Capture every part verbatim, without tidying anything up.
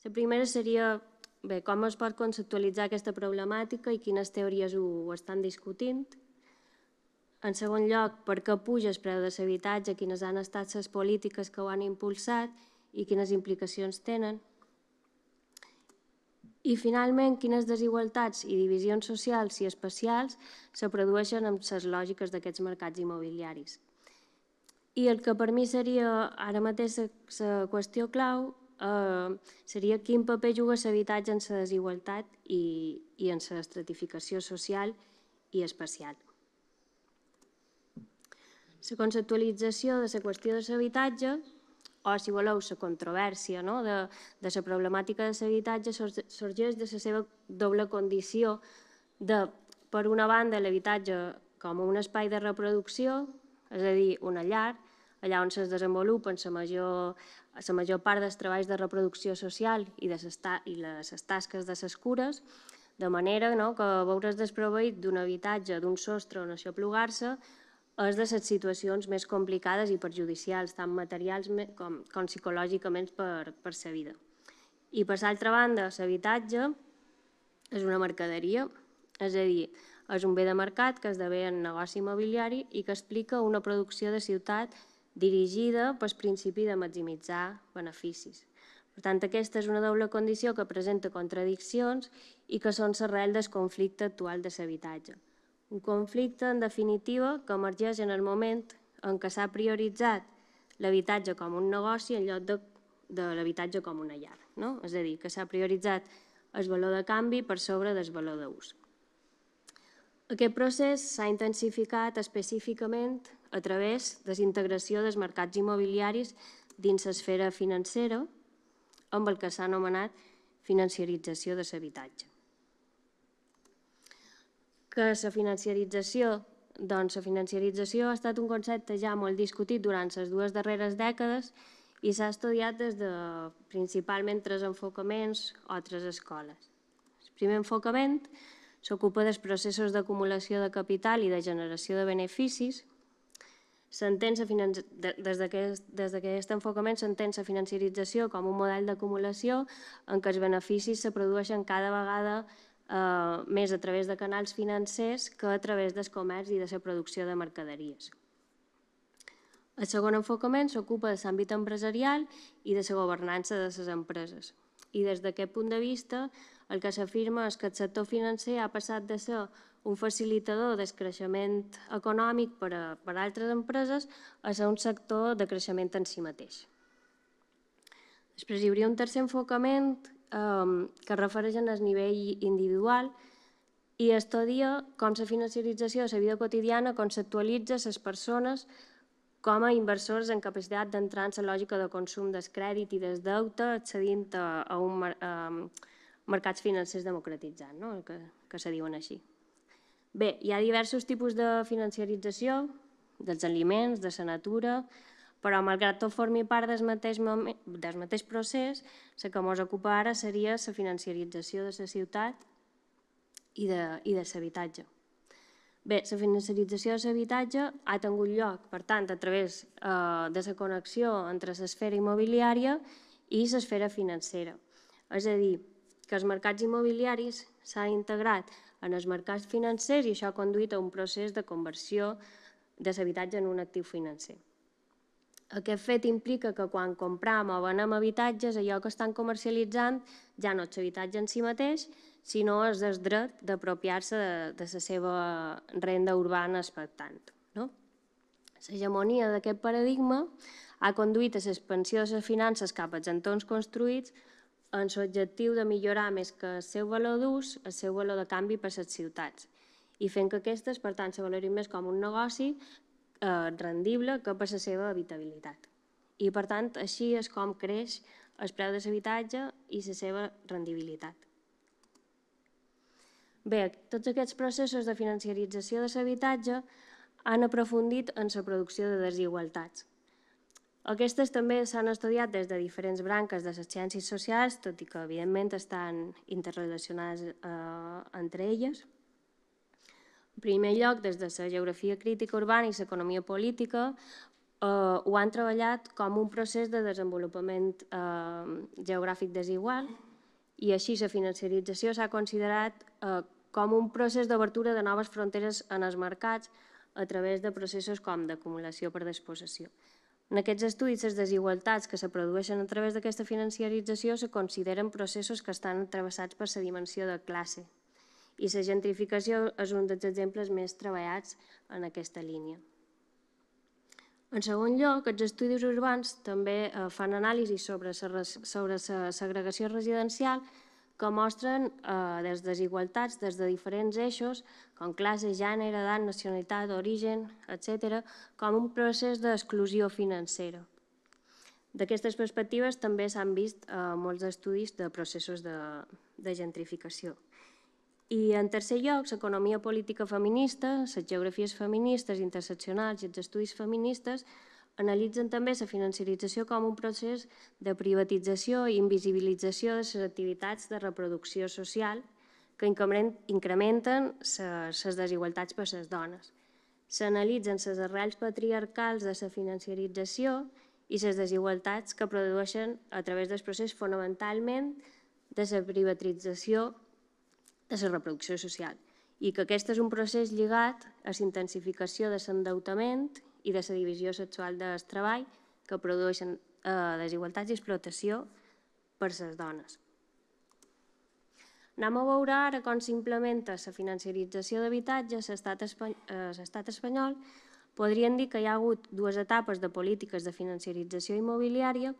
La primera seria bé, com es pot conceptualitzar aquesta problemàtica i quines teories ho estan discutint. En segon lloc, per què puja el preu de l'habitatge, quines han estat les polítiques que ho han impulsat i quines implicacions tenen. I finalment, quines desigualtats i divisions socials i espacials se produeixen amb les lògiques d'aquests mercats immobiliaris. I el que per mi seria ara mateix la qüestió clau eh, seria quin paper juga l'habitatge en la desigualtat i, i en l'estratificació social i espacial. La conceptualització de la qüestió de l'habitatge, o si voleu, la controvèrsia no? de, de la problemàtica de l'habitatge sorgeix de la seva doble condició de, per una banda, l'habitatge com un espai de reproducció, és a dir, una llar, allà on es desenvolupen la major, la major part dels treballs de reproducció social i de les, i les tasques de les cures, de manera no, que veure's desproveït d'un habitatge, d'un sostre on aixoplugar-se, és de les situacions més complicades i perjudicials, tant materials com, com psicològicament per, per la vida. I per l'altra banda, l'habitatge és una mercaderia, és a dir, és un bé de mercat que esdevé en negoci immobiliari i que explica una producció de ciutat dirigida pel principi de maximitzar beneficis. Per tant, aquesta és una doble condició que presenta contradiccions i que són l'arrel del conflicte actual de l'habitatge. Un conflicte, en definitiva, que emergeix en el moment en què s'ha prioritzat l'habitatge com un negoci en lloc de, de l'habitatge com una llar. No? És a dir, que s'ha prioritzat el valor de canvi per sobre del valor d'ús. Aquest procés s'ha intensificat específicament a través de la integració dels mercats immobiliaris dins l'esfera financera amb el que s'ha anomenat financiarització de l'habitatge. Que la financiarització, doncs la financiarització ha estat un concepte ja molt discutit durant les dues darreres dècades i s'ha estudiat des de principalment tres enfocaments o tres escoles. El primer enfocament s'ocupa dels processos d'acumulació de capital i de generació de beneficis. Des d'aquest enfocament s'entén la financiarització com un model d'acumulació en què els beneficis se produeixen cada vegada Uh, més a través de canals financers que a través del comerç i de la producció de mercaderies. El segon enfocament s'ocupa de l'àmbit empresarial i de la governança de les empreses. I des d'aquest punt de vista, el que s'afirma és que el sector financer ha passat de ser un facilitador del creixement econòmic per a, per a altres empreses a ser un sector de creixement en si mateix. Després hi hauria un tercer enfocament que es refereix al nivell individual i estudia com la financiarització de la vida quotidiana conceptualitza les persones com a inversors en capacitat d'entrar en la lògica de consum del crèdit i del deute accedint a un mercats financers democratitzats, no? que, que se diuen així. Bé, hi ha diversos tipus de financiarització, dels aliments, de la natura, però malgrat tot formi part del mateix, del mateix procés, la que ens ocupa ara seria la financiarització de la ciutat i de, i de l'habitatge. Bé, la financiarització de l'habitatge ha tingut lloc, per tant, a través eh, de la connexió entre l'esfera immobiliària i l'esfera financera. És a dir, que els mercats immobiliaris s'han integrat en els mercats financers i això ha conduït a un procés de conversió de l'habitatge en un actiu financer. Aquest fet implica que quan compram o venem habitatges, allò que estan comercialitzant ja no és l'habitatge en si mateix, sinó és el dret d'apropiar-se de, de la seva renda urbana expectant. No? L'hegemonia d'aquest paradigma ha conduït a l'expansió de les finances cap als entorns construïts amb l'objectiu de millorar més que el seu valor d'ús, el seu valor de canvi per a les ciutats i fent que aquestes, per tant, se valorin més com un negoci rendible que per la seva habitabilitat. I, per tant, així és com creix el preu de l'habitatge i la seva rendibilitat. Bé, tots aquests processos de financiarització de l'habitatge han aprofundit en la producció de desigualtats. Aquestes també s'han estudiat des de diferents branques de les ciències socials, tot i que, evidentment, estan interrelacionades eh, entre elles. En primer lloc, des de la geografia crítica urbana i l'economia política, ho han treballat com un procés de desenvolupament geogràfic desigual i així la financiarització s'ha considerat com un procés d'obertura de noves fronteres en els mercats a través de processos com d'acumulació per despossessió. En aquests estudis, les desigualtats que se produeixen a través d'aquesta financiarització se consideren processos que estan travessats per la dimensió de classe i la gentrificació és un dels exemples més treballats en aquesta línia. En segon lloc, els estudis urbans també fan anàlisi sobre la segregació residencial que mostren les desigualtats des de diferents eixos, com classe, gènere, edat, nacionalitat, origen, etcètera, com un procés d'exclusió financera. D'aquestes perspectives també s'han vist molts estudis de processos de gentrificació. I en tercer lloc, l'economia política feminista, les geografies feministes, interseccionals i els estudis feministes analitzen també la financiarització com un procés de privatització i invisibilització de les activitats de reproducció social que incrementen les desigualtats per a les dones. S'analitzen les arrels patriarcals de la financiarització i les desigualtats que produeixen a través del procés fonamentalment de la privatització de la reproducció social i que aquest és un procés lligat a la intensificació de l'endeutament i de la divisió sexual del treball que produeixen desigualtats i explotació per a les dones. Anem a veure ara com s'implementa la financiarització d'habitatge a l'estat espanyol. Podríem dir que hi ha hagut dues etapes de polítiques de financiarització immobiliària.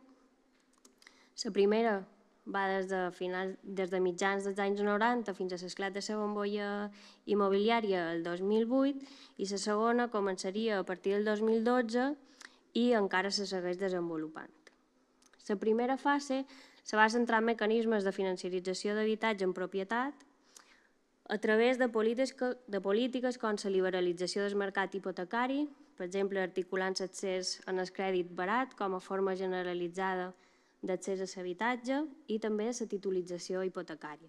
La primera va des de mitjans dels anys noranta fins a l'esclat de la bombolla immobiliària el dos mil vuit i la segona començaria a partir del dos mil dotze i encara se segueix desenvolupant. La primera fase se va centrar en mecanismes de financiarització d'habitatge en propietat a través de polítiques com la liberalització del mercat hipotecari, per exemple, articulant l'accés en el crèdit barat com a forma generalitzada d'accés a l'habitatge i també la titulització hipotecària.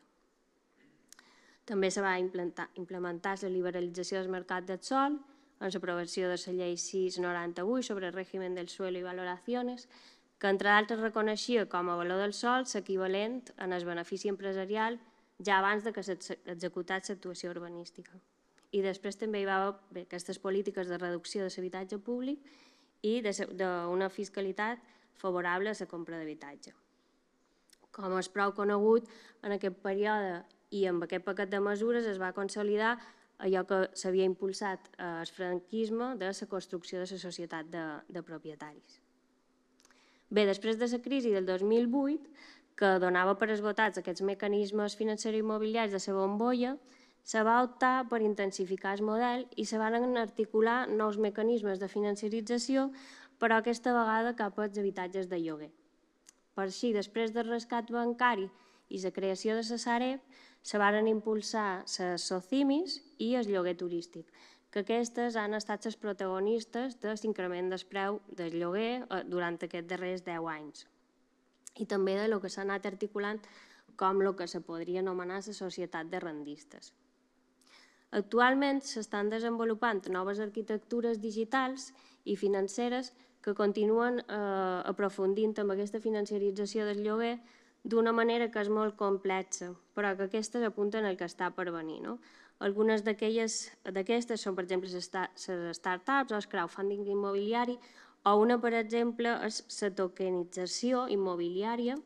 També se va implementar la liberalització del mercat del sòl amb l'aprovació de la llei sis noranta-vuit sobre el règim del suelo i valoracions, que entre d'altres reconeixia com a valor del sòl l'equivalent en el benefici empresarial ja abans que s'executés l'actuació urbanística. I després també hi va haver aquestes polítiques de reducció de l'habitatge públic i d'una fiscalitat favorable a la compra d'habitatge. Com és prou conegut, en aquest període i amb aquest paquet de mesures es va consolidar allò que s'havia impulsat el franquisme de la construcció de la societat de propietaris. Bé, després de la crisi del dos mil vuit, que donava per esgotats aquests mecanismes financers immobiliaris de la bombolla, se va optar per intensificar el model i se van articular nous mecanismes de financiarització, però aquesta vegada cap als habitatges de lloguer. Per així, després del rescat bancari i la creació de la Sareb, se van impulsar les socimis i el lloguer turístic, que aquestes han estat les protagonistes de l'increment del preu del lloguer durant aquests darrers deu anys i també de lo que s'ha anat articulant com el que se podria anomenar la societat de rendistes. Actualment s'estan desenvolupant noves arquitectures digitals i financeres que continuen aprofundint en aquesta financiarització del lloguer d'una manera que és molt complexa, però que aquestes apunten al que està per venir. Algunes d'aquestes són, per exemple, les start-ups o el crowdfunding immobiliari, o una, per exemple, és la tokenització immobiliària,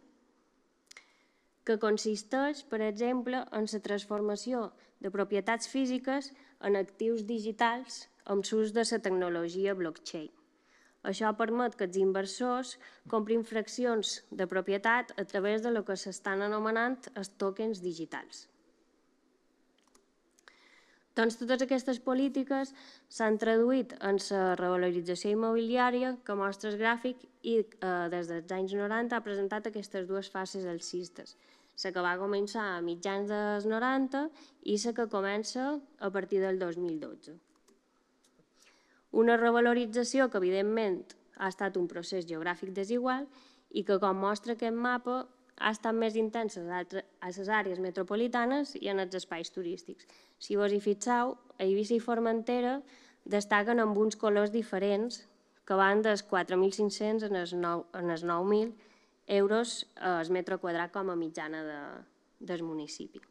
que consisteix, per exemple, en la transformació de propietats físiques en actius digitals amb l'ús de la tecnologia blockchain. Això permet que els inversors comprin fraccions de propietat a través del que s'estan anomenant els tokens digitals. Doncs totes aquestes polítiques s'han traduït en la revalorització immobiliària que mostra el gràfic i des dels anys noranta ha presentat aquestes dues fases alcistes, la que va començar a mitjans dels noranta i la que comença a partir del dos mil dotze. Una revalorització que, evidentment, ha estat un procés geogràfic desigual i que, com mostra aquest mapa, ha estat més intensa a les àrees metropolitanes i en els espais turístics. Si vos hi fixeu, Eivissa i Formentera destaquen amb uns colors diferents que van dels quatre mil cinc-cents en els nou mil euros al metre quadrat com a mitjana del municipi.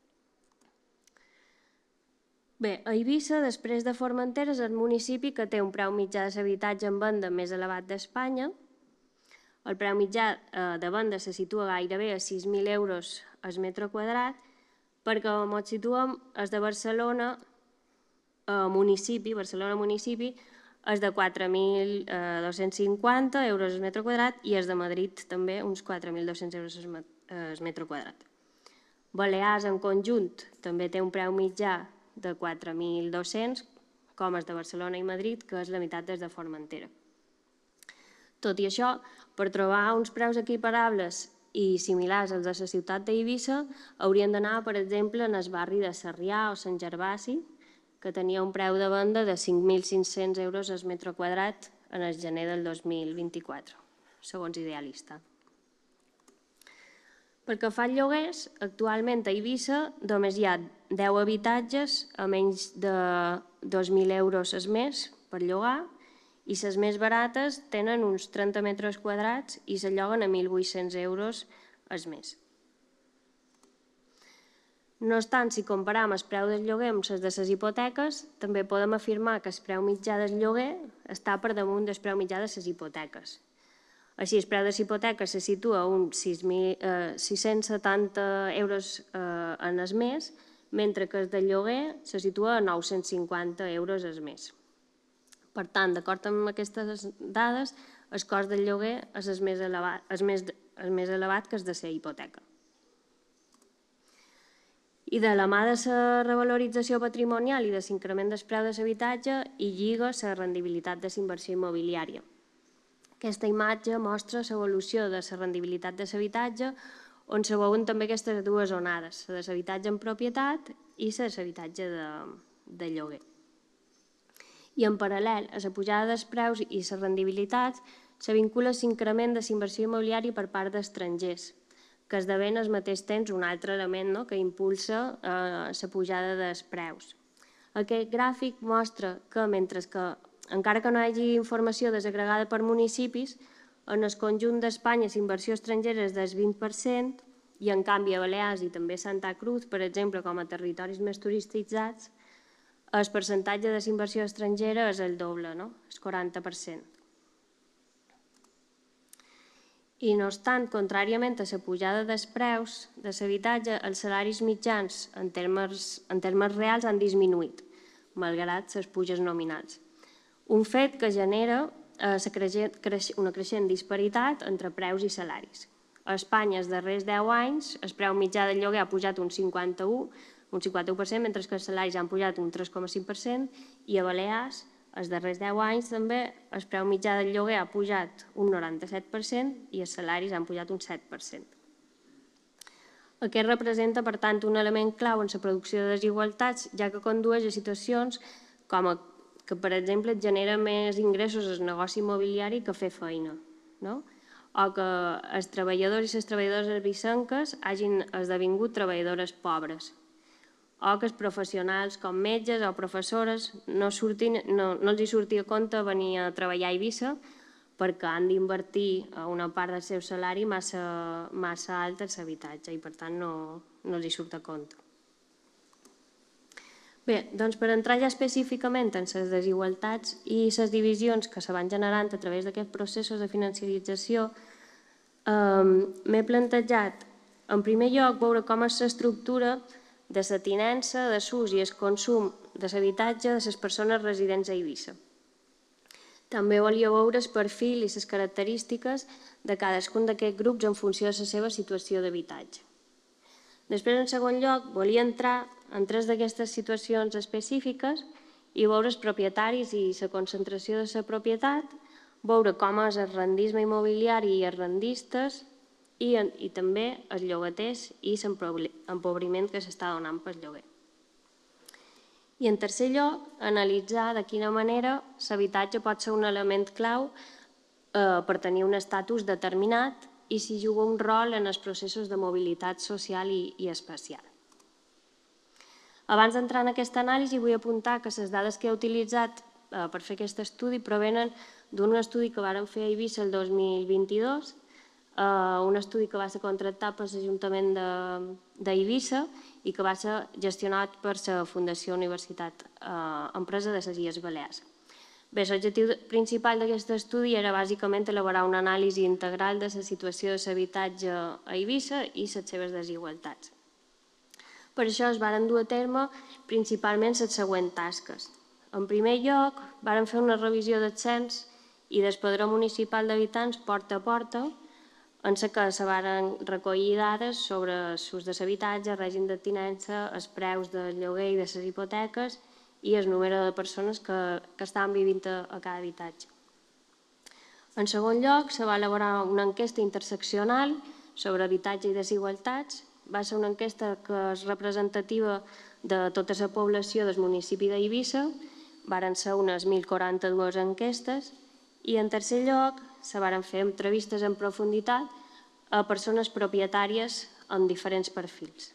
Bé, a Eivissa, després de Formentera, és el municipi que té un preu mitjà de l'habitatge en venda més elevat d'Espanya. El preu mitjà de venda se situa gairebé a sis mil euros al metre quadrat, perquè, com ens situem, el de Barcelona municipi, Barcelona municipi, és de quatre mil dos-cents cinquanta euros al metre quadrat i el de Madrid també uns quatre mil dos-cents euros al metre quadrat. Balears, en conjunt, també té un preu mitjà de quatre mil dos-cents, com els de Barcelona i Madrid, que és la meitat des de Formentera. Tot i això, per trobar uns preus equiparables i similars als de la ciutat d'Eivissa, haurien d'anar, per exemple, en el barri de Sarrià o Sant Gervasi, que tenia un preu de venda de cinc mil cinc-cents euros al metre quadrat en el gener del dos mil vint-i-quatre, segons Idealista. Pel que fa als lloguers, actualment a Eivissa només hi ha deu habitatges a menys de dos mil euros al mes per llogar i les més barates tenen uns trenta metres quadrats i s'alloguen a mil vuit-cents euros al mes. No obstant, si comparem el preu del lloguer amb les de les hipoteques, també podem afirmar que el preu mitjà del lloguer està per damunt del preu mitjà de les hipoteques. Així, el preu de les hipoteques se situa a uns sis-cents setanta euros en el mes, mentre que el de lloguer se situa a nou-cents cinquanta euros al mes. Per tant, d'acord amb aquestes dades, el cost del lloguer és el més elevat, el més elevat que el de la hipoteca. I de la mà de la revalorització patrimonial i de l'increment del preu de l'habitatge hi lliga la rendibilitat de la inversió immobiliària. Aquesta imatge mostra l'evolució de la rendibilitat de l'habitatge, on se veuen també aquestes dues onades, la de l'habitatge en propietat i la de l'habitatge de lloguer. I en paral·lel a la pujada dels preus i les rendibilitats, se vincula l'increment de la inversió immobiliària per part d'estrangers, que esdevé al mateix temps un altre element que impulsa la pujada dels preus. Aquest gràfic mostra que, mentre que encara que no hi hagi informació desagregada per municipis, en el conjunt d'Espanya la inversió estrangera és del vint per cent i, en canvi, a Balears i també a Santa Cruz, per exemple, com a territoris més turistitzats, el percentatge de la inversió estrangera és el doble, el quaranta per cent. I, no obstant, contràriament a la pujada dels preus de l'habitatge, els salaris mitjans en termes reals han disminuït, malgrat les puges nominals. Un fet que genera una creixent disparitat entre preus i salaris. A Espanya, els darrers deu anys, el preu mitjà del lloguer ha pujat un cinquanta-u per cent, mentre que els salaris han pujat un tres coma cinc per cent, i a Balears, els darrers deu anys, també, el preu mitjà del lloguer ha pujat un noranta-set per cent i els salaris han pujat un set per cent. Aquest representa, per tant, un element clau en la producció de desigualtats, ja que condueix a situacions com que, per exemple, et genera més ingressos el negoci immobiliari que fer feina, o que els treballadors i les treballadores eivисsenques hagin esdevingut treballadores pobres, o que els professionals com metges o professores no els hi surti a compte venir a treballar a Eivissa perquè han d'invertir una part del seu salari massa alta en l'habitatge i, per tant, no els hi surt a compte. Bé, doncs per entrar ja específicament en les desigualtats i les divisions que se van generant a través d'aquests processos de financiarització, m'he plantejat, en primer lloc, veure com és l'estructura de la tinença, de l'ús i el consum de l'habitatge de les persones residents a Eivissa. També volia veure el perfil i les característiques de cadascun d'aquests grups en funció de la seva situació d'habitatge. Després, en segon lloc, volia entrar en tres d'aquestes situacions específiques i veure els propietaris i la concentració de la propietat, veure com és el rendisme immobiliari i els rendistes i també els llogaters i l'empobriment que s'està donant pel lloguer. I, en tercer lloc, analitzar de quina manera l'habitatge pot ser un element clau per tenir un estatus determinat i si juga un rol en els processos de mobilitat social i espacial. Abans d'entrar en aquesta anàlisi, vull apuntar que les dades que he utilitzat per fer aquest estudi provenen d'un estudi que varen fer a Eivissa el dos mil vint-i-dos, un estudi que va ser contractat per l'Ajuntament d'Eivissa i que va ser gestionat per la Fundació Universitat Empresa de les Illes Balears. Bé, l'objectiu principal d'aquest estudi era bàsicament elaborar una anàlisi integral de la situació de l'habitatge a Eivissa i les seves desigualtats. Per això es varen dur a terme principalment les següents tasques. En primer lloc, varen fer una revisió del cens i del padró municipal d'habitants porta a porta, en la que se varen recollir dades sobre l'ús de l'habitatge, el règim de tinença, els preus del lloguer i de les hipoteques i el número de persones que estaven vivint a cada habitatge. En segon lloc, se va elaborar una enquesta interseccional sobre habitatge i desigualtats. Va ser una enquesta que és representativa de tota la població del municipi d'Eivissa. Varen ser unes mil quaranta-dues enquestes. I en tercer lloc, se varen fer entrevistes en profunditat a persones propietàries amb diferents perfils.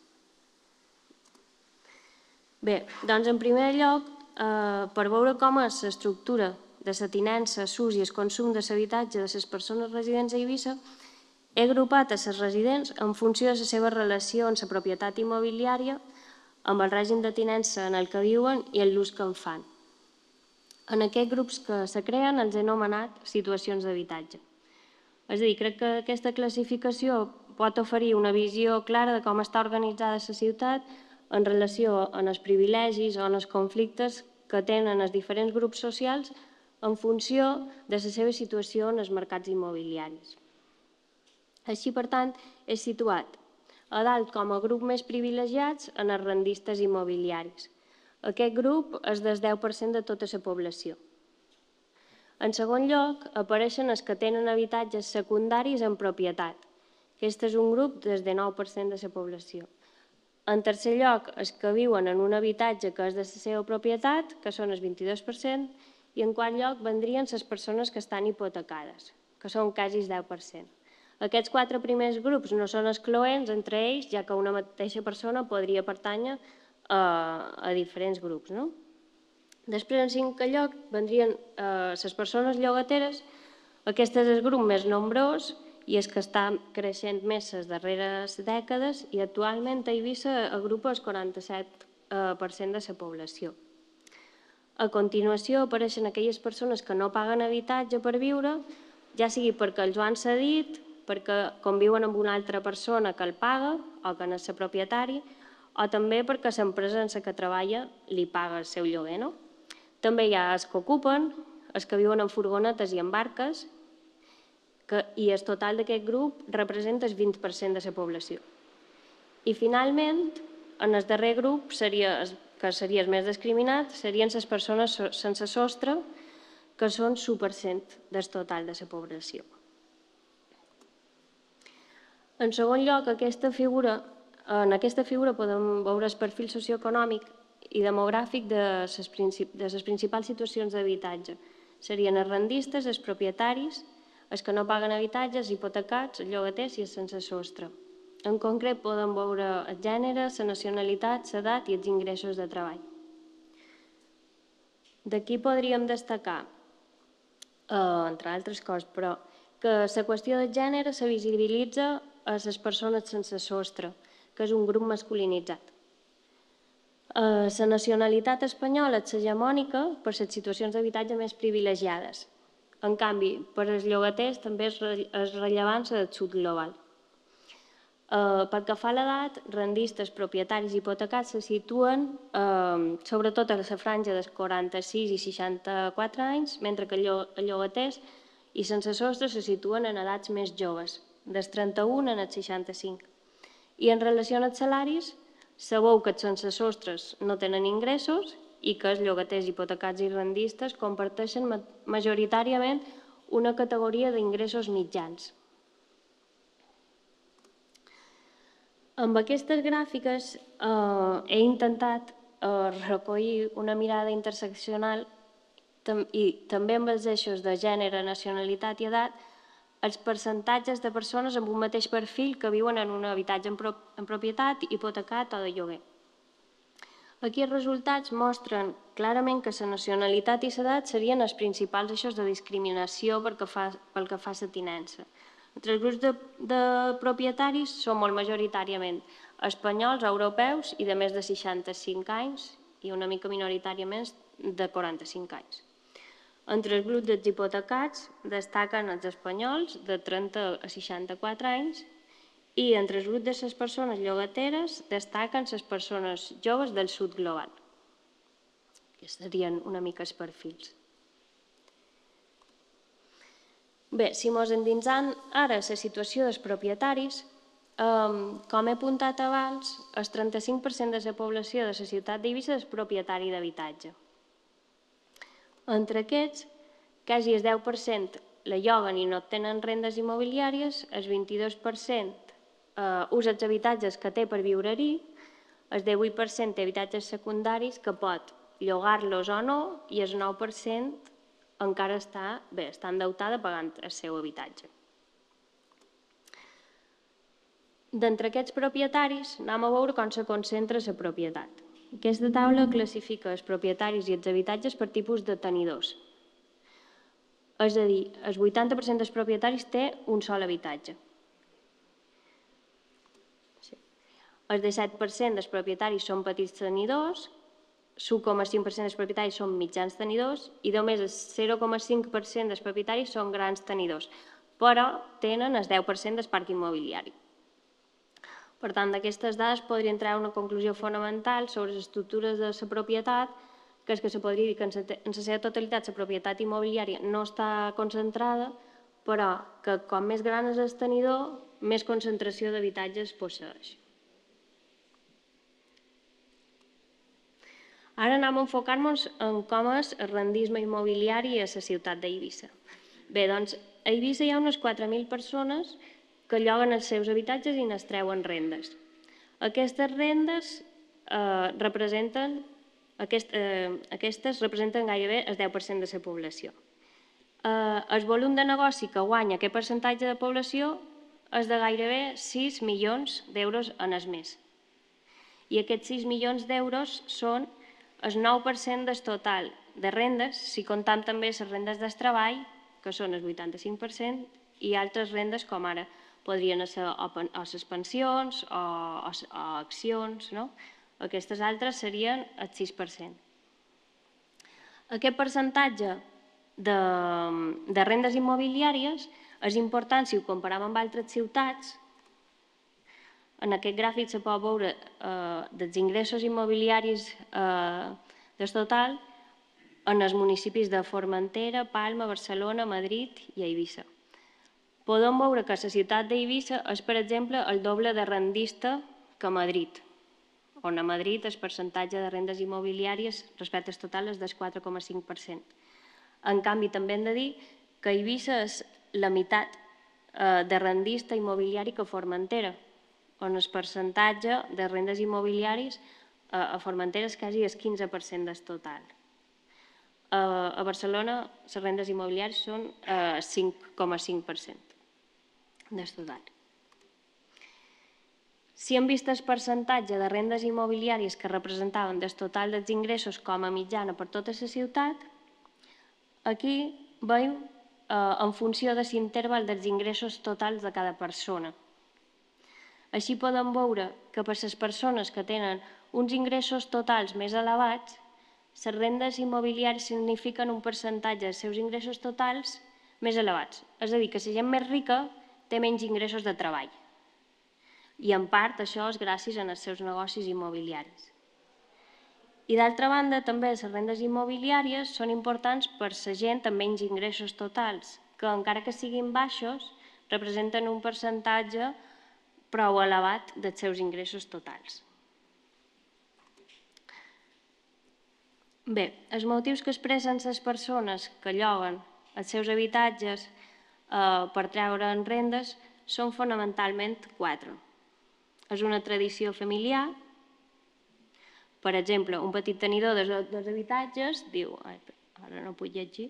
Bé, doncs en primer lloc, per veure com és l'estructura de la tinença, l'ús i el consum de l'habitatge de les persones residents a Eivissa, he agrupat a les residents en funció de la seva relació amb la propietat immobiliària, amb el règim de tinença en el que viuen i l'ús que en fan. En aquests grups que se creen els he anomenat situacions d'habitatge. És a dir, crec que aquesta classificació pot oferir una visió clara de com està organitzada la ciutat en relació amb els privilegis o amb els conflictes que tenen els diferents grups socials en funció de la seva situació en els mercats immobiliaris. Així, per tant, he situat a dalt com a grup més privilegiats en els rendistes immobiliaris. Aquest grup és del deu per cent de tota la població. En segon lloc, apareixen els que tenen habitatges secundaris en propietat. Aquest és un grup del dinou per cent de la població. En tercer lloc, els que viuen en un habitatge que és de la seva propietat, que són el vint-i-dos per cent, i en quart lloc vendrien les persones que estan hipotecades, que són quasi el deu per cent. Aquests quatre primers grups no són excloents entre ells, ja que una mateixa persona podria pertànyer a diferents grups. Després, en cinquè lloc, vendrien les persones llogateres. Aquest és el grup més nombrós i és que està creixent més les darreres dècades i actualment a Eivissa agrupa el quaranta-set per cent de la població. A continuació apareixen aquelles persones que no paguen habitatge per viure, ja sigui perquè els ho han cedit, perquè conviuen amb una altra persona que el paga o que n'és el propietari, o també perquè l'empresa en la que treballa li paga el seu lloguer. També hi ha els que ocupen, els que viuen en furgonetes i en barques, i el total d'aquest grup representa el vint per cent de la població. I finalment, en el darrer grup, que seria el més discriminat, serien les persones sense sostre, que són l'u per cent del total de la població. En segon lloc, en aquesta figura podem veure el perfil socioeconòmic i demogràfic de les principals situacions d'habitatge. Serien els rendistes, els propietaris, els que no paguen habitatges, hipotecats, els llogaters i els sense sostre. En concret, podem veure el gènere, la nacionalitat, l'edat i els ingressos de treball. D'aquí podríem destacar, entre altres coses, però, que la qüestió del gènere se visibilitza a les persones sense sostre, que és un grup masculinitzat. La nacionalitat espanyola és hegemònica per les situacions d'habitatge més privilegiades. En canvi, per als llogaters també és rellevant la del sud global. Pel que fa a l'edat, rendistes, propietaris i hipotecats se situen sobretot a la franja dels quaranta-sis i seixanta-quatre anys, mentre que els llogaters i sense sostre se situen en edats més joves, dels trenta-un als seixanta-cinc. I en relació amb els salaris, sabeu que els sense sostres no tenen ingressos i que els llogaters, hipotecats i rendistes comparteixen majoritàriament una categoria d'ingressos mitjans. Amb aquestes gràfiques he intentat recollir una mirada interseccional i també amb els eixos de gènere, nacionalitat i edat, els percentatges de persones amb un mateix perfil que viuen en un habitatge en propietat, hipotecat o de lloguer. Aquí els resultats mostren clarament que la nacionalitat i l'edat serien els principals eixos de discriminació pel que fa, pel que fa a la tinença. Entre els grups de, de propietaris són molt majoritàriament espanyols, europeus i de més de seixanta-cinc anys i una mica minoritàriament de quaranta-cinc anys. Entre els grups dels hipotecats destaquen els espanyols de trenta a seixanta-quatre anys i entre els grups de les persones llogateres destaquen les persones joves del sud global. Aquests serien una mica els perfils. Bé, si ens endinsam ara a la situació dels propietaris, com he apuntat abans, el trenta-cinc per cent de la població de la ciutat d'Eivissa és propietari d'habitatge. Entre aquests, quasi el deu per cent la lloguen i no tenen rendes immobiliàries, el vint-i-dos per cent usa els habitatges que té per viure-hi, el divuit per cent té habitatges secundaris que pot llogar-los o no i el nou per cent encara està, bé, està endeutada pagant el seu habitatge. D'entre aquests propietaris anem a veure com se concentra la propietat. Aquesta taula classifica els propietaris i els habitatges per tipus de tenidors. És a dir, el vuitanta per cent dels propietaris té un sol habitatge. El disset per cent dels propietaris són petits tenidors, l'u coma cinc per cent dels propietaris són mitjans tenidors i només el zero coma cinc per cent dels propietaris són grans tenidors, però tenen el deu per cent del parc immobiliari. Per tant, d'aquestes dades podrien treure una conclusió fonamental sobre les estructures de la propietat, que és que se podria dir que en la seva totalitat la propietat immobiliària no està concentrada, però que com més gran és el tenidor, més concentració d'habitatges posseeix. Ara anem a enfocar-nos en com és el rendisme immobiliari a la ciutat d'Eivissa. Bé, doncs, a Eivissa hi ha unes quatre mil persones que lloguen els seus habitatges i n'extreuen rendes. Aquestes rendes eh, representen, aquest, eh, aquestes representen gairebé el deu per cent de la població. Eh, el volum de negoci que guanya aquest percentatge de població és de gairebé sis milions d'euros en el mes. I aquests sis milions d'euros són el nou per cent del total de rendes, si comptam també les rendes del treball, que són el vuitanta-cinc per cent, i altres rendes com ara podrien ser o les pensions o, o, o accions, no? Aquestes altres serien el sis per cent. Aquest percentatge de, de rendes immobiliàries és important si ho comparem amb altres ciutats. En aquest gràfic se pot veure eh, dels ingressos immobiliaris eh, del total en els municipis de Formentera, Palma, Barcelona, Madrid i Eivissa. Podem veure que la ciutat d'Eivissa és, per exemple, el doble de rendista que Madrid, on a Madrid el percentatge de rendes immobiliàries respecte al total és del quatre coma cinc per cent. En canvi, també hem de dir que Eivissa és la meitat eh, de rendista immobiliari que Formentera, on el percentatge de rendes immobiliaris a Formentera és quasi el quinze per cent del total. A Barcelona les rendes immobiliàries són el cinc coma cinc per cent del total. Si hem vist el percentatge de rendes immobiliàries que representaven del total dels ingressos com a mitjana per tota la ciutat, aquí veiem en funció de l'interval dels ingressos totals de cada persona. Així podem veure que per a les persones que tenen uns ingressos totals més elevats, les rendes immobiliàries signifiquen un percentatge dels seus ingressos totals més elevats. És a dir, que la gent més rica té menys ingressos de treball. I en part això és gràcies als seus negocis immobiliaris. I d'altra banda, també les rendes immobiliàries són importants per a la gent amb menys ingressos totals, que encara que siguin baixos, representen un percentatge prou elevat dels seus ingressos totals. Bé, els motius que expressen les persones que lloguen els seus habitatges per treure'n rendes són fonamentalment quatre. És una tradició familiar. Per exemple, un petit tenidor dels habitatges diu, ara no puc llegir,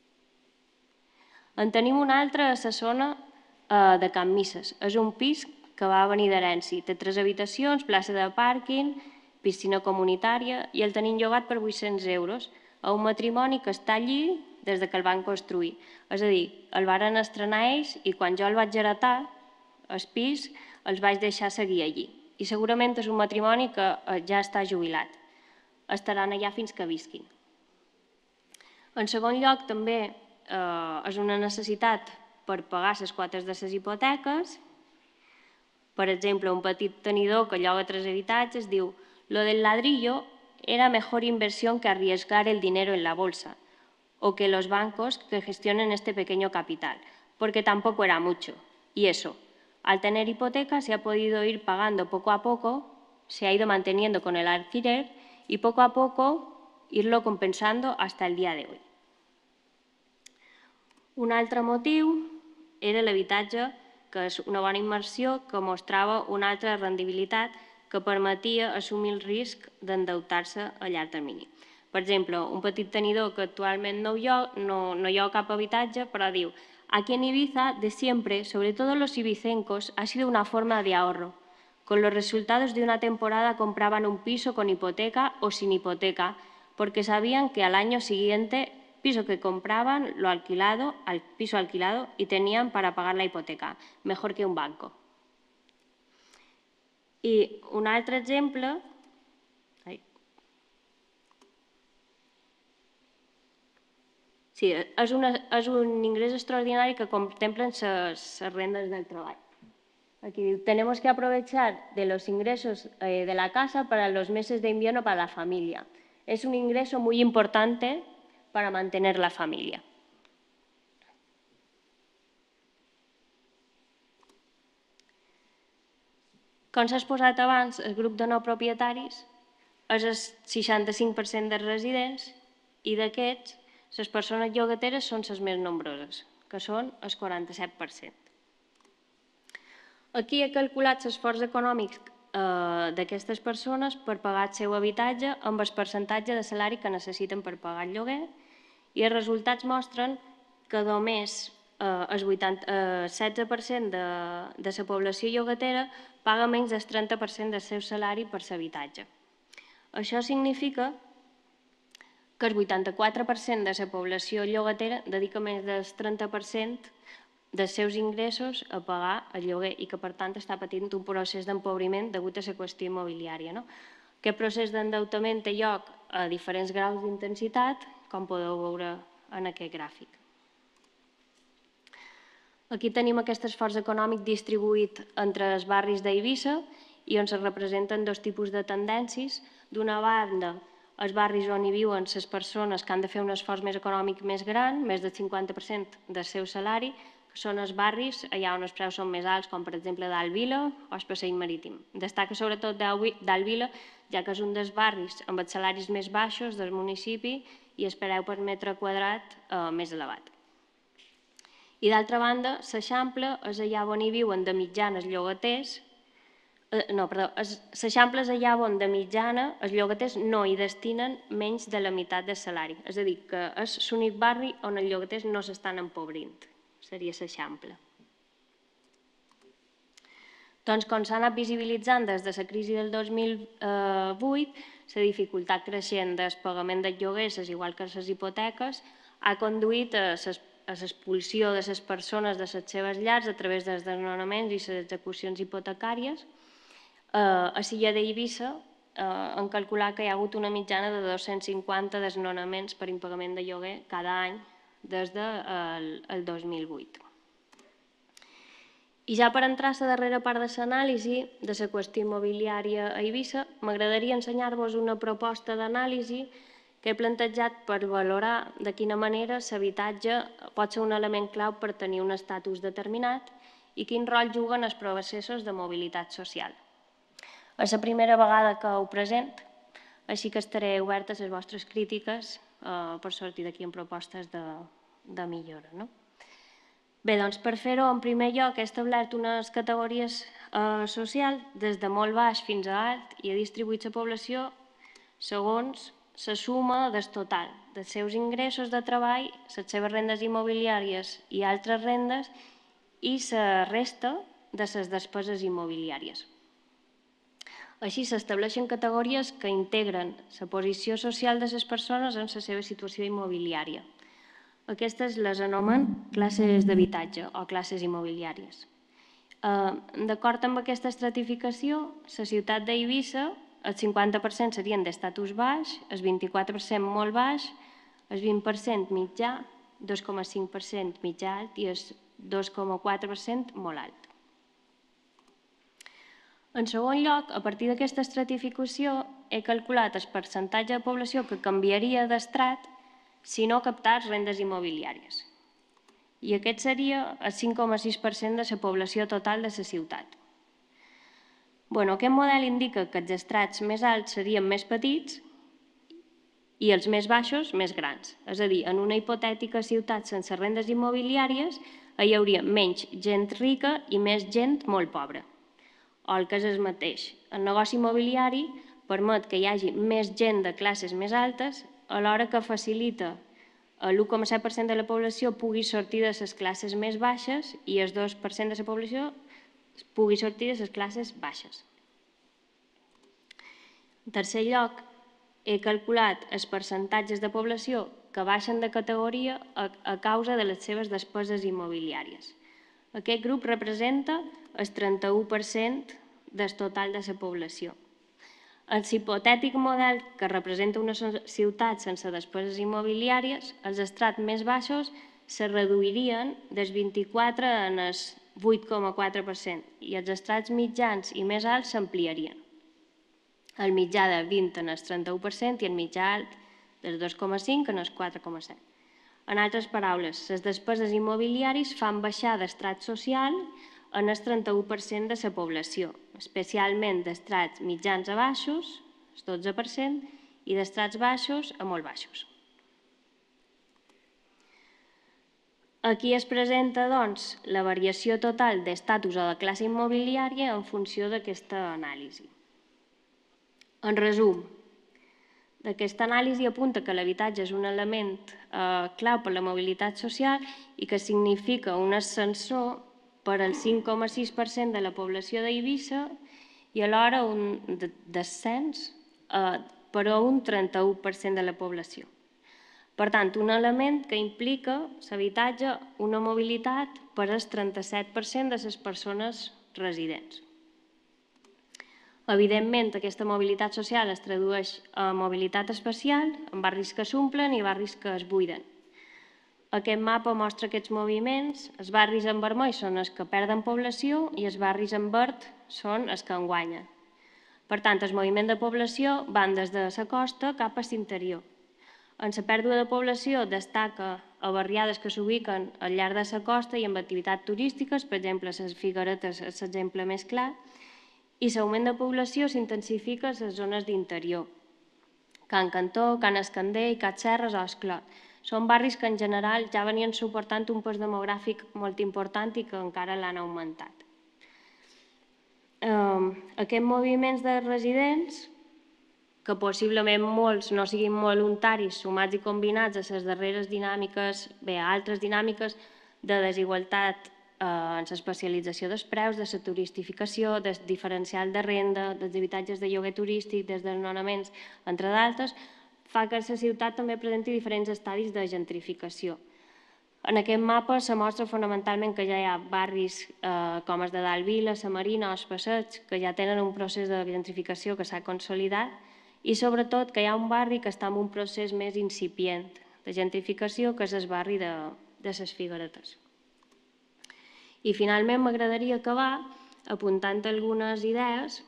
en tenim un altre a la zona de Can Misses. És un pis que va venir d'herència. Té tres habitacions, plaça de pàrquing, piscina comunitària i el tenim llogat per vuit-cents euros a un matrimoni que està allí des que el van construir. És a dir, el varen estrenar ells i quan jo el vaig heretar, el pis, els vaig deixar seguir allí. I segurament és un matrimoni que ja està jubilat. Estaran allà fins que visquin. En segon lloc, també és una necessitat per pagar les quotes de les hipoteques. Per exemple, un petit tenidor que lloga tres habitatges diu «Lo del ladrillo era mejor inversión que arriesgar el dinero en la bolsa o que los bancos que gestionen este pequeño capital, porque tampoco era mucho. Y eso, al tener hipoteca se ha podido ir pagando poco a poco, se ha ido manteniendo con el alquiler y poco a poco irlo compensando hasta el día de hoy». Un altre motiu era l'habitatge, que és una bona inversió que mostrava una altra rendibilitat que permetia assumir el risc d'endeutar-se a llarg termini. Per exemple, un petit tenidor que actualment no lloga cap habitatge, però diu «Aquí en Ibiza, de siempre, sobre todo los ibicencos, ha sido una forma de ahorro. Con los resultados de una temporada compraban un piso con hipoteca o sin hipoteca, porque sabían que al año siguiente piso que compraban lo alquilado, al piso alquilado y tenían para pagar la hipoteca, mejor que un banco». I un altre exemple, sí, és, una, és un ingrés extraordinari que contemplen les rendes del treball. Aquí diu, tenemos que aprovechar de los ingresos eh, de la casa para los meses de invierno para la familia. Es un ingreso muy importante para mantener la familia. Com s'ha exposat abans, el grup de no propietaris és el seixanta-cinc per cent dels residents i d'aquests, les persones llogateres són les més nombroses, que són el quaranta-set per cent. Aquí he calculat l'esforç econòmic d'aquestes persones per pagar el seu habitatge amb el percentatge de salari que necessiten per pagar el lloguer i els resultats mostren que només el setze per cent de la població llogatera paga menys del trenta per cent del seu salari per l'habitatge. Això significa que el vuitanta-quatre per cent de la població llogatera dedica més del trenta per cent dels seus ingressos a pagar el lloguer i que, per tant, està patint un procés d'empobriment degut a la qüestió immobiliària. Aquest procés d'endeutament té lloc a diferents graus d'intensitat, com podeu veure en aquest gràfic. Aquí tenim aquest esforç econòmic distribuït entre els barris d'Eivissa i on se representen dos tipus de tendències. D'una banda, els barris on hi viuen les persones que han de fer un esforç més econòmic més gran, més del cinquanta per cent del seu salari, que són els barris allà on els preus són més alts, com per exemple d'Alt Vila o el Passeig Marítim. Destaca sobretot d'Alt Vila, ja que és un dels barris amb els salaris més baixos del municipi i el preu per metre quadrat més elevat. I d'altra banda, l'Eixample és allà on hi viuen de mitjana els llogaters, no, perdó, l'Eixample és allà on de mitjana els llogaters no hi destinen menys de la meitat del salari. És a dir, que és l'únic barri on els llogaters no s'estan empobrint, seria l'Eixample. Doncs com s'ha anat visibilitzant des de la crisi del dos mil vuit, la dificultat creixent del pagament dels lloguers, igual que les hipoteques, ha conduït a l'expulsió de les persones de les seves llars a través dels desnonaments i les execucions hipotecàries. A l'illa d'Eivissa han calculat que hi ha hagut una mitjana de dos-cents cinquanta desnonaments per impagament de lloguer cada any des del dos mil vuit. I ja per entrar a la darrera part de l'anàlisi de la qüestió immobiliària a Eivissa, m'agradaria ensenyar-vos una proposta d'anàlisi que he plantejat per valorar de quina manera l'habitatge pot ser un element clau per tenir un estatus determinat i quin rol juguen els processos de mobilitat social. És la primera vegada que ho present, així que estaré oberta a les vostres crítiques per sortir d'aquí amb propostes de millora. Bé, doncs per fer-ho, en primer lloc, he establert unes categories socials des de molt baix fins a alt i he distribuït la població segons la suma del total dels seus ingressos de treball, les seves rendes immobiliàries i altres rendes i la resta de les despeses immobiliàries. Així s'estableixen categories que integren la posició social de les persones en la seva situació immobiliària. Aquestes les anomen classes d'habitatge o classes immobiliàries. D'acord amb aquesta estratificació, la ciutat d'Eivissa, el cinquanta per cent serien d'estatus baix, el vint-i-quatre per cent molt baix, el vint per cent mitjà, dos coma cinc per cent mitjà alt i el dos coma quatre per cent molt alt. En segon lloc, a partir d'aquesta estratificació, he calculat el percentatge de població que canviaria d'estrat si no captàs rendes immobiliàries. I aquest seria el cinc coma sis per cent de la població total de la ciutat. Aquest model indica que els estrats més alts serien més petits i els més baixos més grans. És a dir, en una hipotètica ciutat sense rendes immobiliàries hi hauria menys gent rica i més gent molt pobra. O el que és el mateix. El negoci immobiliari permet que hi hagi més gent de classes més altes alhora que facilita que l'u coma set per cent de la població pugui sortir de les classes més baixes i el dos per cent de la població pugui sortir de les classes baixes. En tercer lloc, he calculat els percentatges de població que baixen de categoria a causa de les seves despeses immobiliàries. Aquest grup representa el trenta-u per cent del total de la població. En l'hipotètic model que representa una ciutat sense despeses immobiliàries, els estrats més baixos se reduirien del vint-i-quatre en el vuit coma quatre per cent i els estrats mitjans i més alts s'ampliarien. El mitjà de vint en el trenta-u per cent i el mitjà alt del dos coma cinc en el quatre coma set. En altres paraules, les despeses immobiliàries fan baixar d'estrat social en el trenta-u per cent de la població, especialment d'estrats mitjans a baixos, el dotze per cent, i d'estrats baixos a molt baixos. Aquí es presenta, doncs, la variació total d'estatus o de classe immobiliària en funció d'aquesta anàlisi. En resum, aquesta anàlisi apunta que l'habitatge és un element clau per a la mobilitat social i que significa un ascensor per al cinc coma sis per cent de la població d'Eivissa i alhora un descens per a un trenta-u per cent de la població. Per tant, un element que implica l'habitatge una mobilitat per al trenta-set per cent de les persones residents. Evidentment, aquesta mobilitat social es tradueix en mobilitat espacial, en barris que s'omplen i barris que es buiden. Aquest mapa mostra aquests moviments. Els barris en vermell són els que perden població i els barris en verd són els que en guanyen. Per tant, el moviment de població van des de la costa cap a l'interior. En la pèrdua de població destaca a barriades que s'ubiquen al llarg de la costa i amb activitats turístiques, per exemple, les Figueretes és l'exemple més clar, i l'augment de població s'intensifica a les zones d'interior. Can Cantó, Can Escandé i Cat Serres o Esclot. Són barris que en general ja venien suportant un pes demogràfic molt important i que encara l'han augmentat. Aquests moviments de residents, que possiblement molts no siguin voluntaris, sumats i combinats a les darreres dinàmiques, bé, a altres dinàmiques de desigualtat en l'especialització dels preus, de la turistificació, del diferencial de renda, dels habitatges de lloguer turístic, dels desnonaments, entre d'altres, fa que la ciutat també presenti diferents estadis de gentrificació. En aquest mapa se mostra fonamentalment que ja hi ha barris com els de Dalt Vila, la Marina o els Passeig, que ja tenen un procés de gentrificació que s'ha consolidat i sobretot que hi ha un barri que està en un procés més incipient de gentrificació, que és el barri de les Figueretes. I finalment m'agradaria acabar apuntant algunes idees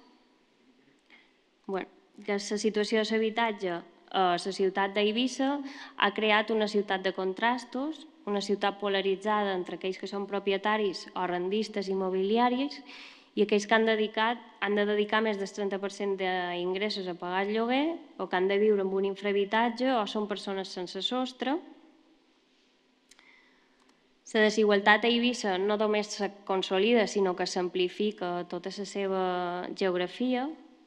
que la situació de l'habitatge a la ciutat d'Eivissa ha creat una ciutat de contrastos, una ciutat polaritzada entre aquells que són propietaris o rendistes immobiliaris i aquells que han de dedicar més del trenta per cent d'ingressos a pagar el lloguer o que han de viure en un infrahabitatge o són persones sense sostre. La desigualtat a Eivissa no només se consolida, sinó que s'amplifica tota la seva geografia.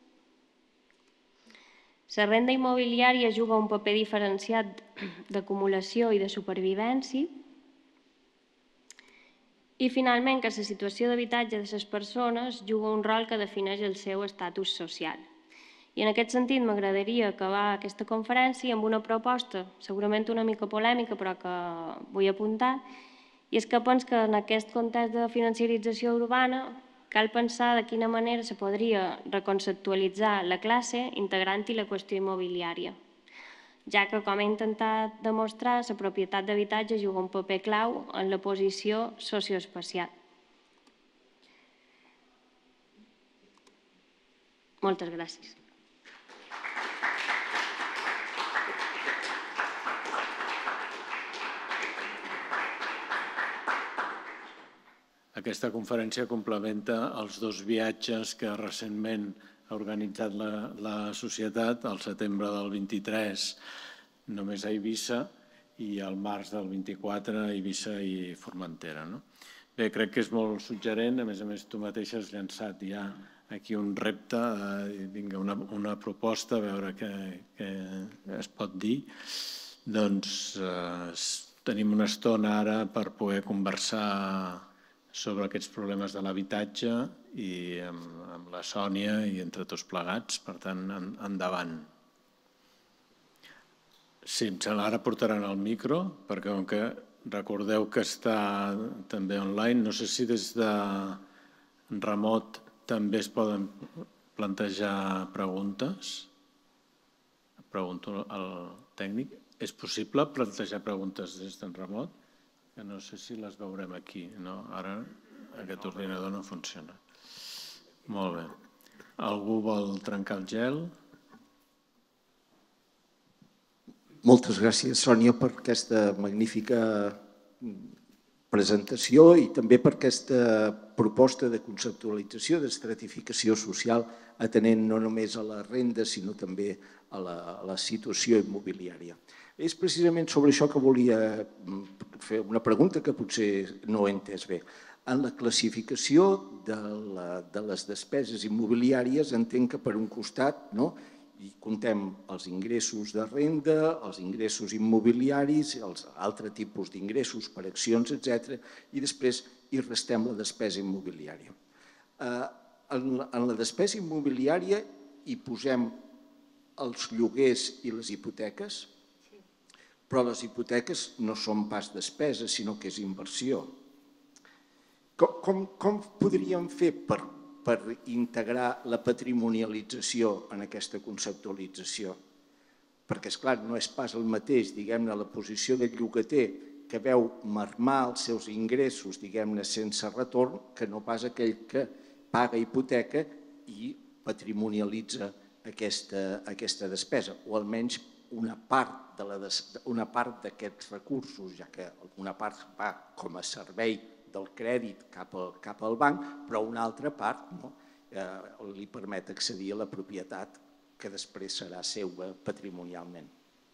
La renda immobiliària juga un paper diferenciat d'acumulació i de supervivència I finalment que la situació d'habitatge de les persones juga un rol que defineix el seu estatus social. I en aquest sentit m'agradaria acabar aquesta conferència amb una proposta, segurament una mica polèmica, però que vull apuntar, i és que penso que en aquest context de financiarització urbana cal pensar de quina manera se podria reconceptualitzar la classe integrant-hi la qüestió immobiliària, ja que, com he intentat demostrar, la propietat d'habitatge juga un paper clau en la posició socioespacial. Moltes gràcies. Aquesta conferència complementa els dos viatges que recentment ha organitzat la, la societat, al setembre del vint-i-tres només a Eivissa i al març del vint-i-quatre a Eivissa i Formentera. No? Bé, crec que és molt suggerent, a més a més tu mateix has llançat ja aquí un repte, eh, vinga, una, una proposta, a veure què, què es pot dir. Doncs eh, tenim una estona ara per poder conversar sobre aquests problemes de l'habitatge i amb, amb la Sònia i entre tots plegats, per tant, en, endavant. Sí, ara portaran el micro, perquè com que recordeu que està també online, no sé si des de remot també es poden plantejar preguntes. Pregunto al tècnic. És possible plantejar preguntes des d'en remot? Que no sé si les veurem aquí. No, ara aquest ordinador no funciona. Molt bé. Algú vol trencar el gel? Moltes gràcies, Sònia, per aquesta magnífica presentació i també per aquesta proposta de conceptualització, d'estratificació social, atenent no només a la renda, sinó també a la, a la situació immobiliària. És precisament sobre això que volia fer una pregunta que potser no he entès bé. En la classificació de, la, de les despeses immobiliàries entenc que per un costat no, i contem els ingressos de renda, els ingressos immobiliaris, els altres tipus d'ingressos per accions, etcètera, i després hi restem la despesa immobiliària. En la despesa immobiliària hi posem els lloguers i les hipoteques, però les hipoteques no són pas despesa, sinó que és inversió. Com, com, com podríem fer per, per integrar la patrimonialització en aquesta conceptualització? Perquè, esclar, no és pas el mateix, diguem-ne, la posició del llogater que veu mermar els seus ingressos, diguem-ne, sense retorn, que no pas aquell que paga hipoteca i patrimonialitza aquesta, aquesta despesa, o almenys una part una part d'aquests recursos, ja que una part va com a servei del crèdit cap al, cap al banc, però una altra part no, eh, li permet accedir a la propietat que després serà seva patrimonialment.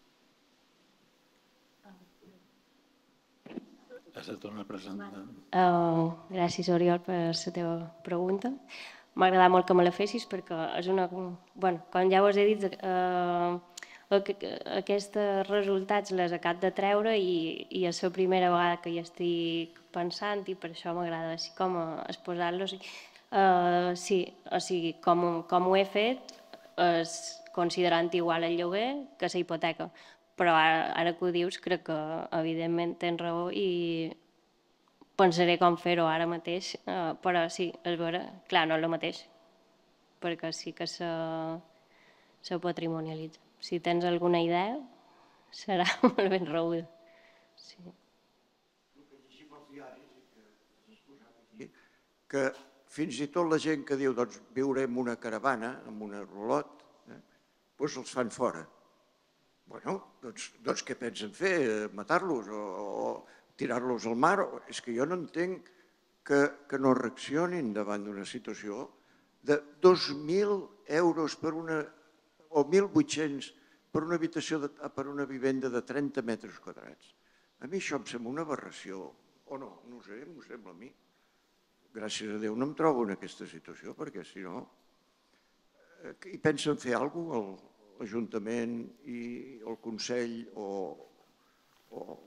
Has de tornar a presentar. Uh, gràcies, Oriol, per la teva pregunta. M'ha agradat molt que me la fessis perquè és una... Bueno, com ja us he dit, uh, aquests resultats les acabo de treure i, i és la primera vegada que hi estic pensant i per això m'agrada així com exposar-los. Uh, sí, o sigui, com, com ho he fet és considerant igual el lloguer que la hipoteca, però ara, ara que ho dius crec que evidentment tens raó i pensaré com fer-ho ara mateix, uh, però sí, és vera, clar, no és el mateix, perquè sí que se, se patrimonialitza. Si tens alguna idea, serà molt ben rebuda. Sí. El que llegim als diaris i que has exposat aquí, que fins i tot la gent que diu doncs viurem una caravana amb una rulot, eh, doncs els fan fora. Bueno, doncs, doncs què pensen fer? Matar-los o, o tirar-los al mar? És que jo no entenc que, que no reaccionin davant d'una situació de dos mil euros per una o mil vuit-cents per una habitació, de, per una vivenda de trenta metres quadrats. A mi això em sembla una aberració, o no, no ho sé, m'ho sembla a mi. Gràcies a Déu no em trobo en aquesta situació, perquè si no... Hi pensen fer alguna cosa, l'Ajuntament i el Consell o, o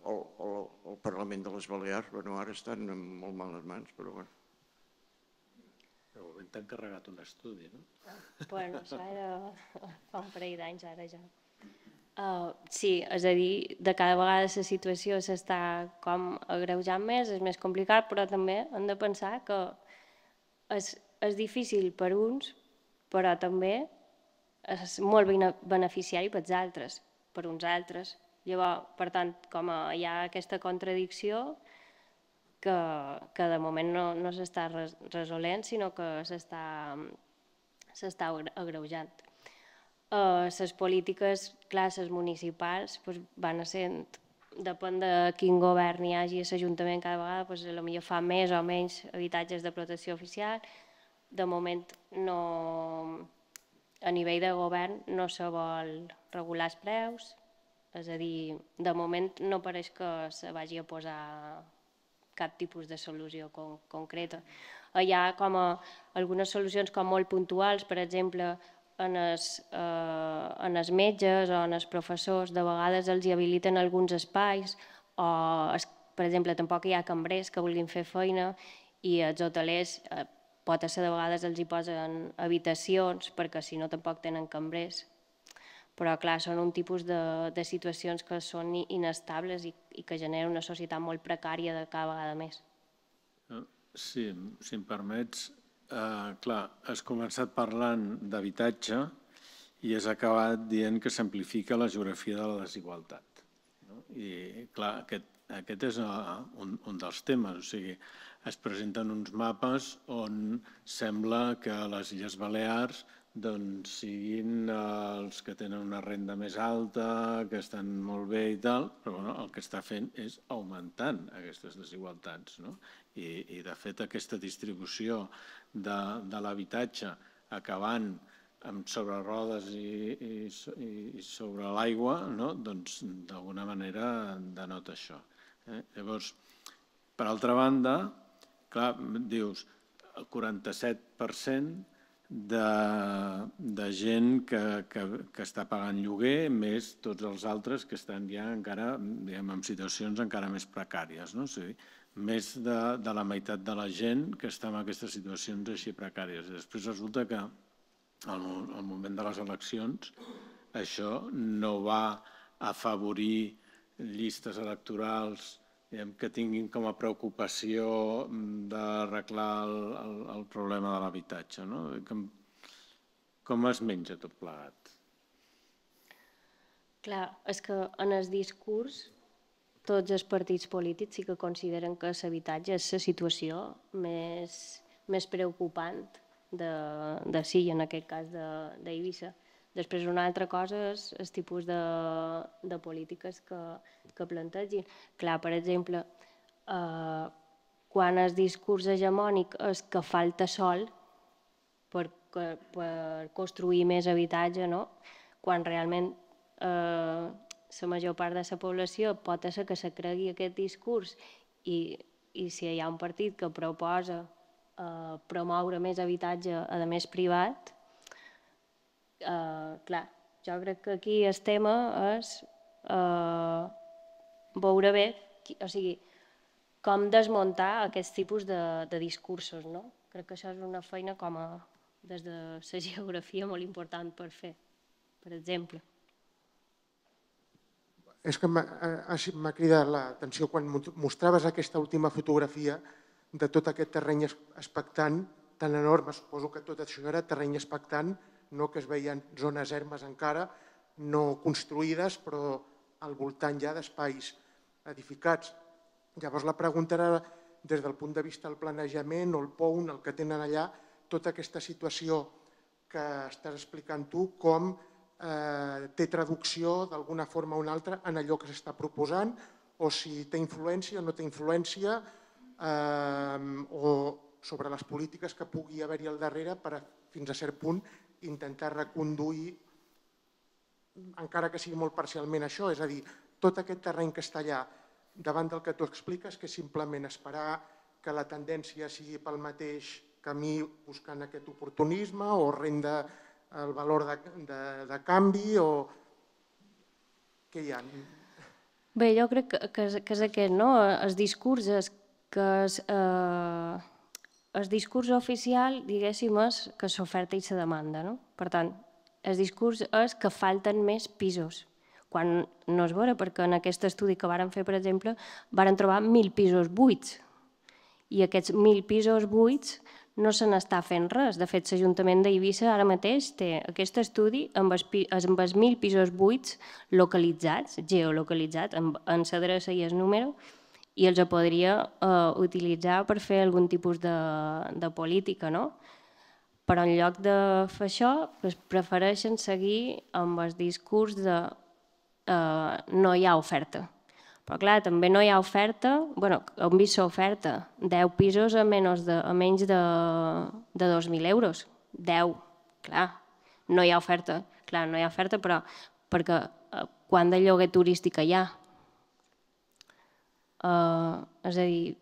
el Parlament de les Balears, bueno, ara estan en molt males mans, però bueno. De moment t'han carregat un estudi, no? Bueno, això era fa un parell d'anys, ara ja. Sí, és a dir, de cada vegada la situació s'està com agreujant més, és més complicat, però també hem de pensar que és difícil per uns, però també és molt beneficiari per els altres, per uns altres. Llavors, per tant, com hi ha aquesta contradicció que de moment no s'està resolent, sinó que s'està agreujant. Les polítiques, classes municipals, van essent, depèn de quin govern hi hagi a l'Ajuntament cada vegada, potser fa més o menys habitatges de protecció oficial. De moment, a nivell de govern, no se vol regular els preus, és a dir, de moment no pareix que se vagi a posar cap tipus de solució concreta. Hi ha com algunes solucions com molt puntuals, per exemple, en els metges o en els professors, de vegades els habiliten alguns espais o, per exemple, tampoc hi ha cambrers que vulguin fer feina i els hotelers pot ser de vegades els hi posen habitacions perquè si no tampoc tenen cambrers. Però, clar, són un tipus de situacions que són inestables i que generen una societat molt precària de cada vegada més. Sí, si em permets, clar, has començat parlant d'habitatge i has acabat dient que s'amplifica la geografia de la desigualtat. I, clar, aquest és un dels temes, o sigui, es presenten uns mapes on sembla que les Illes Balears siguin els que tenen una renda més alta, que estan molt bé i tal, però el que està fent és augmentant aquestes desigualtats. I, de fet, aquesta distribució de l'habitatge acabant sobre rodes i sobre l'aigua, doncs, d'alguna manera denota això. Llavors, per altra banda, clar, dius, el quaranta-set per cent de gent que està pagant lloguer, més tots els altres que estan ja encara en situacions encara més precàries. O sigui, més de la meitat de la gent que està en aquestes situacions així precàries. Després resulta que al moment de les eleccions això no va afavorir llistes electorals que tinguin com a preocupació d'arreglar el problema de l'habitatge. Com es menja tot plegat? Clar, és que en el discurs tots els partits polítics sí que consideren que l'habitatge és la situació més preocupant de Silla, en aquest cas d'Eivissa. Després, una altra cosa és el tipus de polítiques que plantegin. Clar, per exemple, quan el discurs hegemònic és que falta sòl per construir més habitatge, quan realment la major part de la població pot ser que se cregui aquest discurs i si hi ha un partit que proposa promoure més habitatge, a més privat, clar, jo crec que aquí el tema és veure bé, o sigui, com desmuntar aquests tipus de discursos. Crec que això és una feina com des de la geografia molt important per fer, per exemple. És que m'ha cridat l'atenció quan mostraves aquesta última fotografia de tot aquest terreny expectant tan enorme. Suposo que tot això era terreny expectant, no que es veien zones ermes encara, no construïdes, però al voltant ja d'espais edificats. Llavors la pregunta era, des del punt de vista del planejament o el P O U N, el que tenen allà, tota aquesta situació que estàs explicant tu, com té traducció d'alguna forma o una altra en allò que s'està proposant, o si té influència o no té influència, o sobre les polítiques que pugui haver-hi al darrere per, fins a cert punt, intentar reconduir, encara que sigui molt parcialment això, és a dir, tot aquest terreny que està allà davant del que tu expliques, que és simplement esperar que la tendència sigui pel mateix camí buscant aquest oportunisme o renda el valor de canvi o què hi ha? Bé, jo crec que, que, és, que és aquest, no? El discurs és que és, eh, el discurs oficial, diguéssim, és que s'oferta i se demanda, no? Per tant, el discurs és que falten més pisos, quan no és vera, perquè en aquest estudi que varen fer, per exemple, varen trobar mil pisos buits, i aquests mil pisos buits no se n'està fent res. De fet, l'Ajuntament d'Eivissa ara mateix té aquest estudi amb els, amb els mil pisos buits localitzats, geolocalitzats, amb, amb l'adreça i el número, i els podria eh, utilitzar per fer algun tipus de, de política, no? Però en lloc de fer això, pues, prefereixen seguir amb el discurs de eh, no hi ha oferta. Però clar, també no hi ha oferta, bueno, hem vist l'oferta, deu pisos a menys de, a menys de, de dos mil euros. deu, clar, no hi ha oferta. Clar, no hi ha oferta, però perquè eh, quant de lloguer turística hi ha? Uh, és a dir,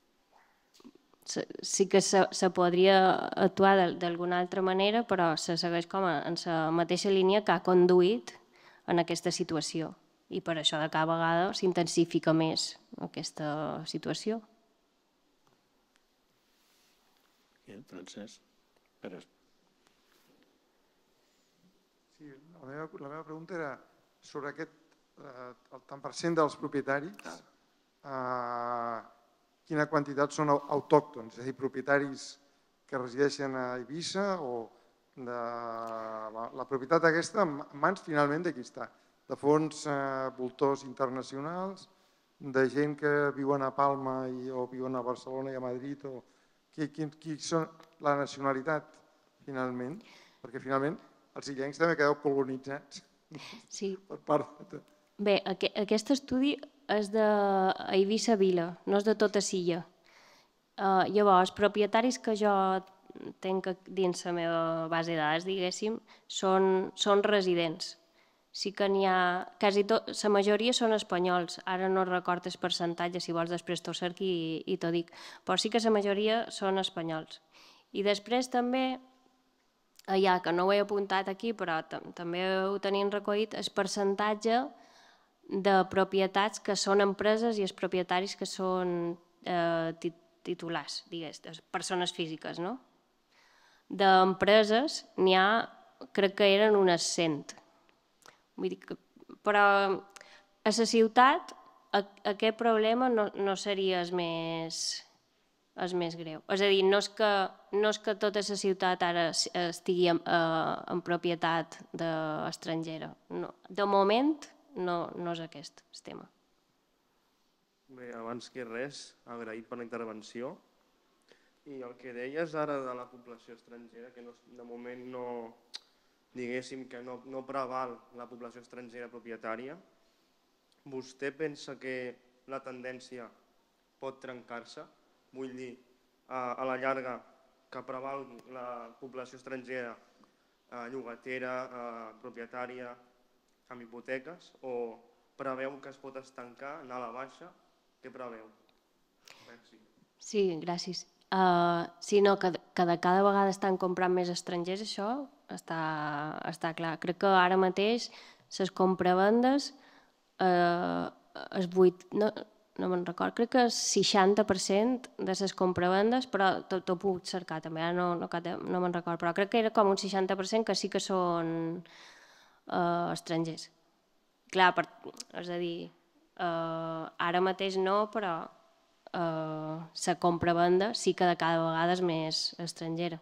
sí que se, se podria actuar d'alguna altra manera, però se segueix com a, en la mateixa línia que ha conduït en aquesta situació. I per això de cada vegada s'intensifica més aquesta situació. Francesc, Pere. Sí, la meva, la meva pregunta era sobre aquest, eh, el tant per cent dels propietaris, eh, quina quantitat són autòctons, és a dir, propietaris que resideixen a Eivissa o de la, la propietat aquesta en mans finalment de qui està? De fons eh, voltors internacionals, de gent que viuen a Palma i, o viuen a Barcelona i a Madrid, o qui, qui, qui són la nacionalitat finalment? Perquè finalment els illencs també quedeu colonitzats sí. per part de... Bé, aqu aquest estudi és d'Eivissa Vila, no és de tota Silla. Uh, llavors, els propietaris que jo tenc dins la meva base de dades, diguéssim, són, són residents. Sí que n'hi ha, quasi tot, la majoria són espanyols, ara no recordo el percentatge, si vols després t'ho cerqui i, i t'ho dic, però sí que la majoria són espanyols. I després també, ja que no ho he apuntat aquí, però també ho tenim recollit, el percentatge de propietats que són empreses i els propietaris que són eh, titulars, digués, persones físiques, no? D'empreses n'hi ha, crec que eren unes cent. Vull dir que, però a la ciutat aquest problema no, no seria el més, el més greu. És a dir, no és que, no és que tota la ciutat ara estigui en, en propietat estrangera. No. De moment no, no és aquest el tema. Bé, abans que res, agraït per la intervenció. I el que deies ara de la població estrangera, que no, de moment no... diguéssim que no, no preval la població estrangera propietària, vostè pensa que la tendència pot trencar-se? Vull dir, a, a la llarga, que prevalgui la població estrangera eh, llogatera, eh, propietària, amb hipoteques, o preveu que es pot estancar, anar a la baixa? Què preveu? Merci. Sí, gràcies. Uh, sí, no, que, que de cada vegada estan comprant més estrangers, això està, està clar. Crec que ara mateix les compravendes, eh, es vuit, no, no me'n record, crec que és seixanta per cent de les compravendes, però t'ho puc cercar també, ara no, no, no me'n record, però crec que era com un seixanta per cent que sí que són eh, estrangers. Clar, per, és a dir, eh, ara mateix no, però Uh, la compra-venda sí que de cada vegada és més estrangera.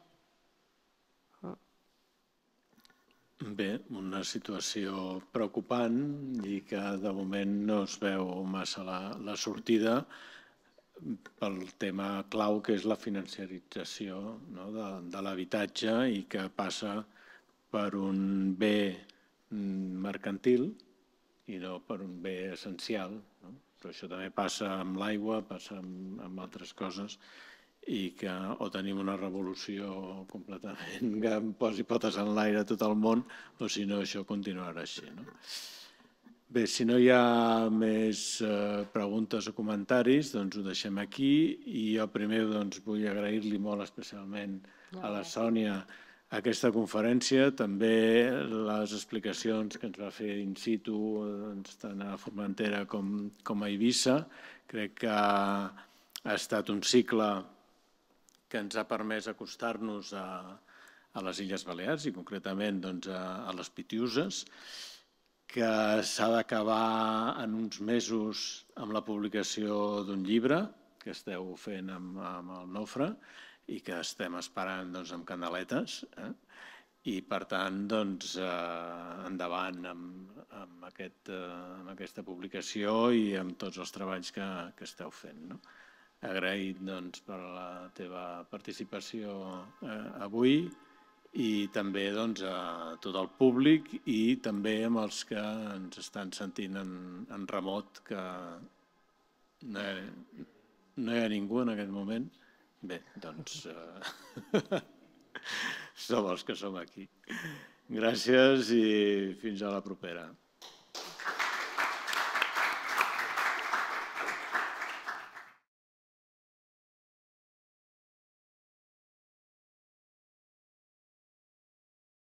Bé, una situació preocupant i que de moment no es veu massa la, la sortida pel tema clau que és la financiarització, no, de, de l'habitatge i que passa per un bé mercantil i no per un bé essencial, no? Però això també passa amb l'aigua, passa amb, amb altres coses i que o tenim una revolució completament que posi potes en l'aire a tot el món o si no això continuarà així. No? Bé, si no hi ha més eh, preguntes o comentaris, doncs ho deixem aquí i jo primer doncs, vull agrair-li molt especialment a la Sònia aquesta conferència, també les explicacions que ens va fer in situ tant a Formentera com a Eivissa. Crec que ha estat un cicle que ens ha permès acostar-nos a les Illes Balears i concretament a les Pitiüses, que s'ha d'acabar en uns mesos amb la publicació d'un llibre que esteu fent amb el Nofre i que estem esperant amb candeletes. I, per tant, endavant amb aquesta publicació i amb tots els treballs que esteu fent. Agraït per la teva participació avui i també a tot el públic i també amb els que ens estan sentint en remot, que no hi ha ningú en aquest moment. Bé, doncs som els que som aquí. Gràcies i fins a la propera.